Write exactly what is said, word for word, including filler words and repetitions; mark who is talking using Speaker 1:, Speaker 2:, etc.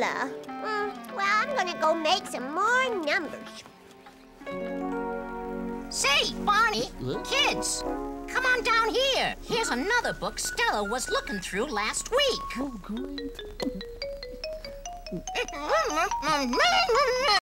Speaker 1: Stella. Mm, well, I'm gonna go make some more numbers.
Speaker 2: Say, Barney, kids, come on down here. Here's another book Stella was looking through last week.
Speaker 3: Oh, great.